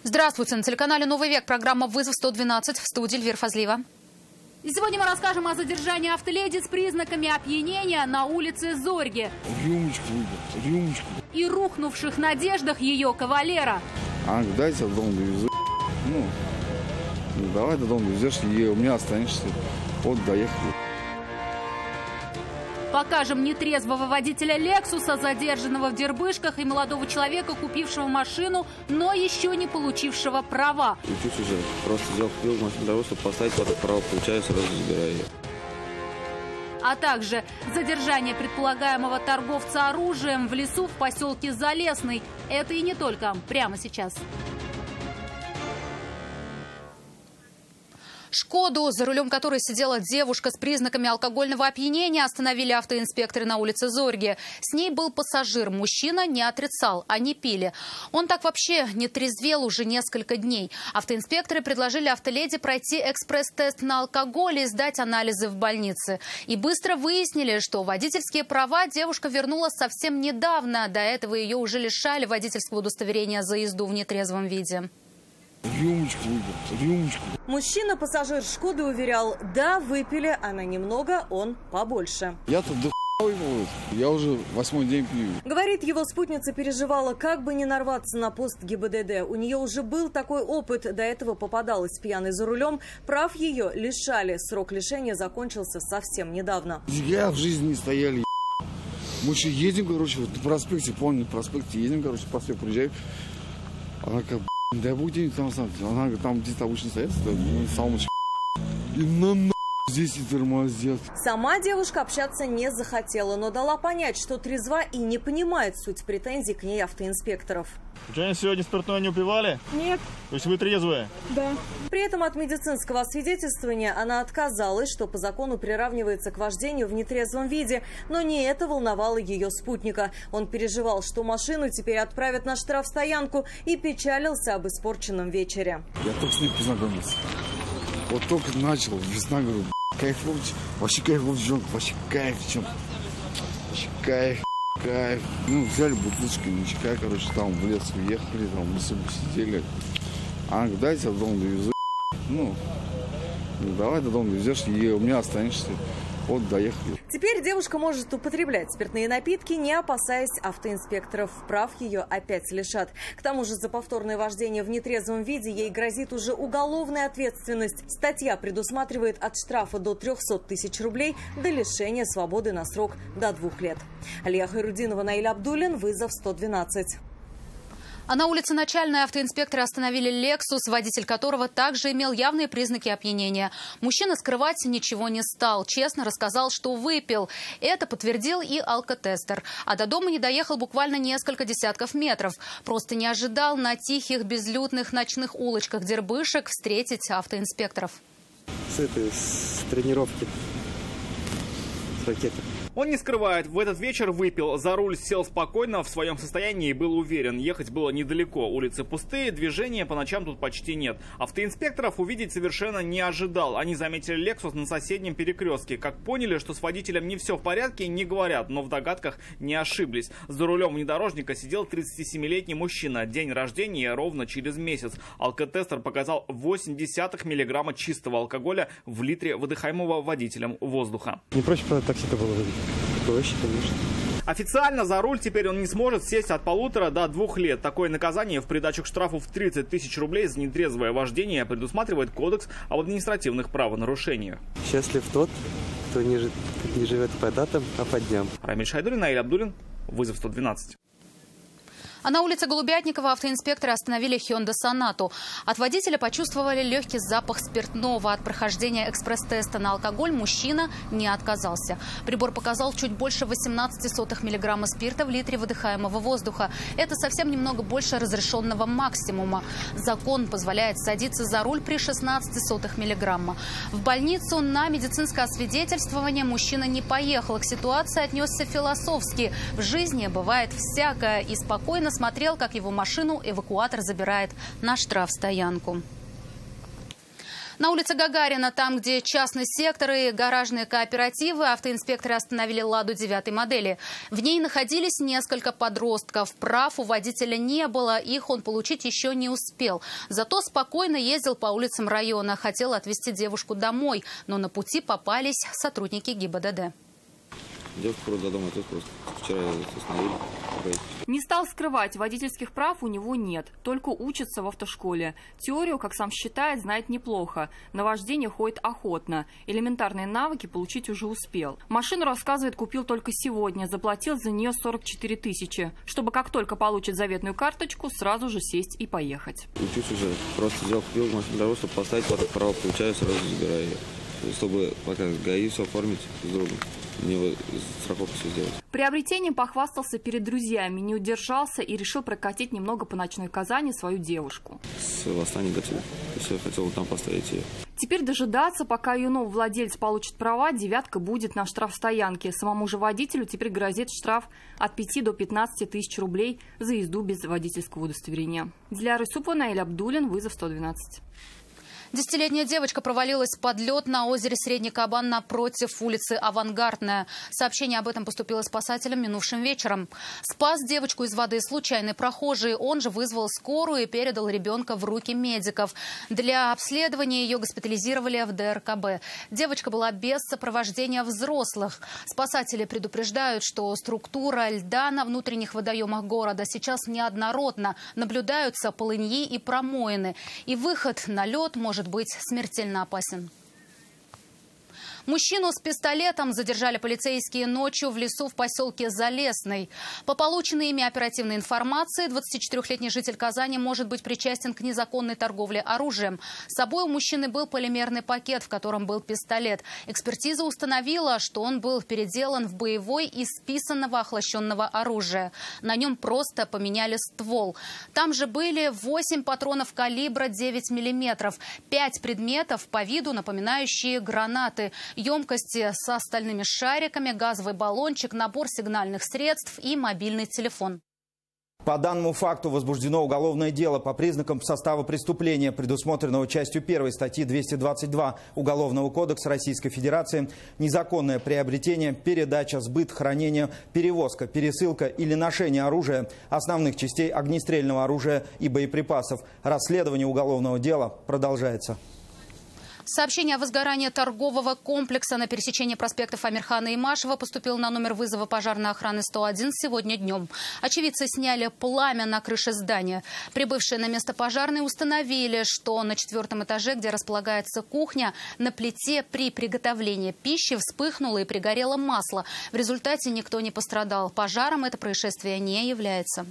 Здравствуйте. На телеканале «Новый век» программа «Вызов 112», в студии Эльвира Фазлиева. И сегодня мы расскажем о задержании автоледи с признаками опьянения на улице Зорьги. Рюмочку выпил, рюмочку. И рухнувших надеждах ее кавалера. Дайте я дом довезу. Давай до дома довезешь, и у меня останешься. Вот, доехали. Покажем нетрезвого водителя «Лексуса», задержанного в Дербышках, и молодого человека, купившего машину, но еще не получившего права. И тут уже просто взял, купил машину для того, чтобы поставить под право, получается, сразу забираю ее. А также задержание предполагаемого торговца оружием в лесу в поселке Залесный. Это и не только. Прямо сейчас. «Шкоду», за рулем которой сидела девушка с признаками алкогольного опьянения, остановили автоинспекторы на улице Зорьги. С ней был пассажир. Мужчина не отрицал, они пили. Он так вообще не трезвел уже несколько дней. Автоинспекторы предложили автоледи пройти экспресс-тест на алкоголь и сдать анализы в больнице. И быстро выяснили, что водительские права девушка вернула совсем недавно. До этого ее уже лишали водительского удостоверения за езду в нетрезвом виде. Рюмочку выпил, рюмочку. Мужчина, пассажир «Шкоды», уверял, да, выпили, она немного, он побольше. Я-то выпил, я уже 8-й день пью. Говорит, его спутница переживала, как бы не нарваться на пост ГИБДД. У нее уже был такой опыт, до этого попадалась пьяной за рулем. Прав ее лишали, срок лишения закончился совсем недавно. Я в жизни не стояли. Мы еще едем, короче, вот на проспекте, помню, на проспекте едем, короче, проспект приезжаю. Она как, да будем там, она говорит, там где-то обычно стоят, салмочка. И на здесь и тормозят. Сама девушка общаться не захотела, но дала понять, что трезва и не понимает суть претензий к ней автоинспекторов. Случайно сегодня спиртное не упивали? Нет. То есть вы трезвые? Да. При этом от медицинского освидетельствования она отказалась, что по закону приравнивается к вождению в нетрезвом виде. Но не это волновало ее спутника. Он переживал, что машину теперь отправят на штрафстоянку, и печалился об испорченном вечере. Я только с ней познакомился. Вот только начал, весна, говорю, кайфово, вообще кайфово, вообще кайф, вообще кайф. Кайф. Взяли бутылочки коньяка, короче, там в лес уехали, там в лесу посидели. Она говорит, дайте я до дома довезу. Давай до дома довезешь, и у меня останешься. Вот, доехали. Теперь девушка может употреблять спиртные напитки, не опасаясь автоинспекторов. Прав ее опять лишат. К тому же за повторное вождение в нетрезвом виде ей грозит уже уголовная ответственность. Статья предусматривает от штрафа до 300 тысяч рублей до лишения свободы на срок до 2 лет. Алия Хайрудинова, Наиль Абдуллин, «Вызов 112». А на улице Начальной автоинспекторы остановили «Лексус», водитель которого также имел явные признаки опьянения. Мужчина скрывать ничего не стал. Честно рассказал, что выпил. Это подтвердил и алкотестер. А до дома не доехал буквально несколько десятков метров. Просто не ожидал на тихих, безлюдных ночных улочках Дербышек встретить автоинспекторов. С тренировки, с ракеты. Он не скрывает, в этот вечер выпил, за руль сел спокойно, в своем состоянии и был уверен. Ехать было недалеко, улицы пустые, движения по ночам тут почти нет. Автоинспекторов увидеть совершенно не ожидал. Они заметили «Лексус» на соседнем перекрестке. Как поняли, что с водителем не все в порядке, не говорят, но в догадках не ошиблись. За рулем внедорожника сидел 37-летний мужчина. День рождения ровно через месяц. Алкотестер показал 0,8 миллиграмма чистого алкоголя в литре выдыхаемого водителем воздуха. Не проще про такси-то было водить? Проще, конечно. Официально за руль теперь он не сможет сесть от 1,5 до 2 лет. Такое наказание в придачу к штрафу в 30 тысяч рублей за нетрезвое вождение предусматривает Кодекс об административных правонарушениях. Счастлив тот, кто не живет по датам, а по дням. Рамиль Шайдуллин, Наиль Абдуллин, «Вызов 112». А на улице Голубятникова автоинспекторы остановили Hyundai Sonata. От водителя почувствовали легкий запах спиртного. От прохождения экспресс-теста на алкоголь мужчина не отказался. Прибор показал чуть больше 0,18 миллиграмма спирта в литре выдыхаемого воздуха. Это совсем немного больше разрешенного максимума. Закон позволяет садиться за руль при 0,16 миллиграмма. В больницу на медицинское освидетельствование мужчина не поехал. К ситуации отнесся философски. В жизни бывает всякое, и спокойно смотрел, как его машину эвакуатор забирает на штрафстоянку. На улице Гагарина, там, где частный сектор и гаражные кооперативы, автоинспекторы остановили «Ладу» 9-й модели. В ней находились несколько подростков. Прав у водителя не было, их он получить еще не успел. Зато спокойно ездил по улицам района, хотел отвезти девушку домой, но на пути попались сотрудники ГИБДД. Девушка просто до дома, тут просто вчера остановили. Не стал скрывать, водительских прав у него нет, только учится в автошколе. Теорию, как сам считает, знает неплохо. На вождение ходит охотно. Элементарные навыки получить уже успел. Машину, рассказывает, купил только сегодня, заплатил за нее 44 тысячи, чтобы как только получит заветную карточку, сразу же сесть и поехать. Учусь уже, просто взял, купил машину дорогу, чтобы поставить под право, получаю, сразу забираю ее. Чтобы пока ГАИ все оформить с другом. Мне страховку все сделать. Приобретением похвастался перед друзьями, не удержался и решил прокатить немного по ночной Казани свою девушку. С восстания готовил. Все, хотел там поставить ее. Теперь дожидаться, пока ее новый владелец получит права, девятка будет на штрафстоянке. Самому же водителю теперь грозит штраф от 5 до 15 тысяч рублей за езду без водительского удостоверения. Диляра Юсупова, Наиль Абдулин, вызов 112. 10-летняя девочка провалилась под лед на озере Средний Кабан напротив улицы Авангардная. Сообщение об этом поступило спасателям минувшим вечером. Спас девочку из воды случайный прохожий. Он же вызвал скорую и передал ребенка в руки медиков. Для обследования ее госпитализировали в ДРКБ. Девочка была без сопровождения взрослых. Спасатели предупреждают, что структура льда на внутренних водоемах города сейчас неоднородна. Наблюдаются полыньи и промоины. И выход на лед может быть смертельно опасен. Мужчину с пистолетом задержали полицейские ночью в лесу в поселке Залесный. По полученной ими оперативной информации, 24-летний житель Казани может быть причастен к незаконной торговле оружием. С собой у мужчины был полимерный пакет, в котором был пистолет. Экспертиза установила, что он был переделан в боевой из списанного охлащенного оружия. На нем просто поменяли ствол. Там же были 8 патронов калибра 9 мм, 5 предметов по виду напоминающие гранаты, емкости со стальными шариками, газовый баллончик, набор сигнальных средств и мобильный телефон. По данному факту возбуждено уголовное дело по признакам состава преступления, предусмотренного частью 1 статьи 222 Уголовного кодекса Российской Федерации, незаконное приобретение, передача, сбыт, хранение, перевозка, пересылка или ношение оружия, основных частей огнестрельного оружия и боеприпасов. Расследование уголовного дела продолжается. Сообщение о возгорании торгового комплекса на пересечении проспектов Амирхана и Имашева поступило на номер вызова пожарной охраны 101 сегодня днем. Очевидцы сняли пламя на крыше здания. Прибывшие на место пожарные установили, что на 4-м этаже, где располагается кухня, на плите при приготовлении пищи вспыхнуло и пригорело масло. В результате никто не пострадал. Пожаром это происшествие не является.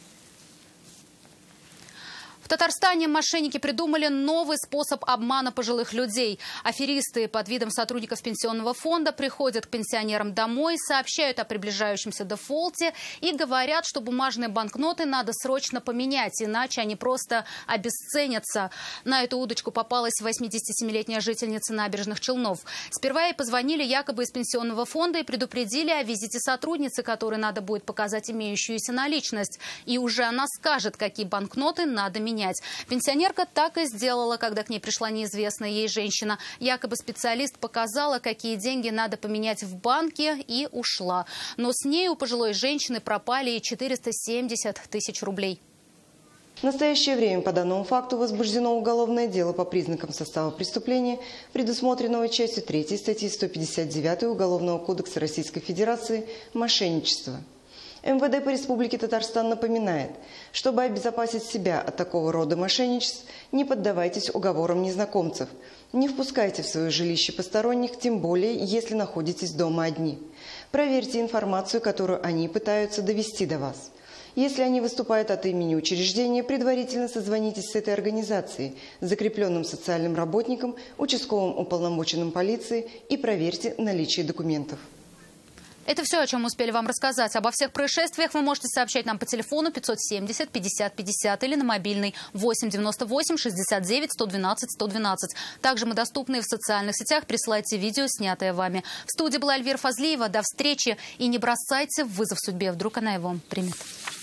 В Татарстане мошенники придумали новый способ обмана пожилых людей. Аферисты под видом сотрудников пенсионного фонда приходят к пенсионерам домой, сообщают о приближающемся дефолте и говорят, что бумажные банкноты надо срочно поменять, иначе они просто обесценятся. На эту удочку попалась 87-летняя жительница Набережных Челнов. Сперва ей позвонили якобы из пенсионного фонда и предупредили о визите сотрудницы, которой надо будет показать имеющуюся наличность. И уже она скажет, какие банкноты надо менять. Пенсионерка так и сделала, когда к ней пришла неизвестная ей женщина. Якобы специалист показала, какие деньги надо поменять в банке, и ушла. Но с ней у пожилой женщины пропали и 470 тысяч рублей. В настоящее время по данному факту возбуждено уголовное дело по признакам состава преступления, предусмотренного частью 3 статьи 159 Уголовного кодекса Российской Федерации «Мошенничество». МВД по Республике Татарстан напоминает, чтобы обезопасить себя от такого рода мошенничеств, не поддавайтесь уговорам незнакомцев. Не впускайте в свое жилище посторонних, тем более, если находитесь дома одни. Проверьте информацию, которую они пытаются довести до вас. Если они выступают от имени учреждения, предварительно созвонитесь с этой организацией, закрепленным социальным работником, участковым уполномоченным полиции и проверьте наличие документов. Это все, о чем мы успели вам рассказать. Обо всех происшествиях вы можете сообщать нам по телефону 570 50 50 или на мобильный 8 98 69 112 112. Также мы доступны в социальных сетях. Присылайте видео, снятое вами. В студии была Эльвира Фазлиева. До встречи. И не бросайте в вызов судьбе. Вдруг она его примет.